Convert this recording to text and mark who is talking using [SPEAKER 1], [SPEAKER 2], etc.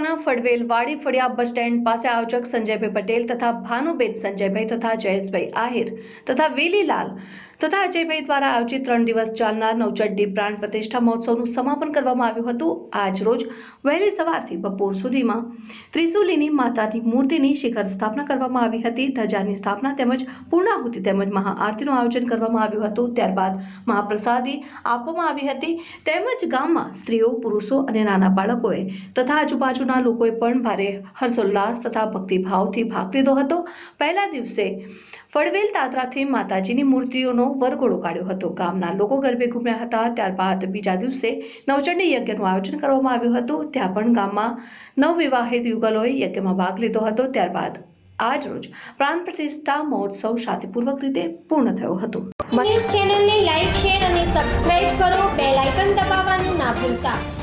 [SPEAKER 1] તાલુકાના ફળવેલ વાડી ફળિયા bus stand પાસે આયોજક સંજયભાઈ પટેલ તથા ભાનુબેન સંજયભાઈ તથા જયેશભાઈ આહિર તથા વેલીલાલ તથા અજયભાઈ દ્વારા આયોજિત 3 દિવસ ચાલનાર નવચંડી પ્રાણ પ્રતિષ્ઠા મહોત્સવનું સમાપન કરવામાં આવ્યું હતું। આજ રોજ વહેલી સવારથી બપોર સુધીમાં ત્રિશુલીની માતાની મૂર્તિની શિખર સ્થાપના કરવામાં આવી હતી। ધજાની સ્થાપના તેમજ પૂર્ણાહુતિ તેમજ મહાઆરતીનું આયોજન કરવામાં આવ્યું હતું। ત્યારબાદ મહાપ્રસાદી આપવામાં આવી હતી તેમજ ગામમાં સ્ત્રીઓ પુરુષો અને નાના બાળકોએ તથા આજુબાજુના લોકોએ પણ ભારે હર્ષોલ્લાસ તથા ભક્તિભાવથી ભાગ લીધો હતો। પહેલા દિવસે ફળવેલ તાત્રાથી માતાજીની મૂર્તિઓનો વરઘોડો કાઢ્યો હતો। ગામના લોકો ગરબે ઘૂમ્યા હતા। ત્યારબાદ બીજા દિવસે નવચંડી યજ્ઞનું આયોજન કરવામાં આવ્યું હતું। ત્યાં પણ ગામમાં નવવિવાહિત યુગલોએ યજ્ઞમાં ભાગ લીધો હતો। ત્યારબાદ આજ રોજ પ્રાણ પ્રતિષ્ઠા મહોત્સવ શાંતિપૂર્વક રીતે પૂર્ણ થયો હતો।
[SPEAKER 2] ન્યૂઝ ચેનલને લાઈક, શેર અને સબસ્ક્રાઇબ કરો। બેલ આઇકન દબાવવાનું ના ભૂલતા।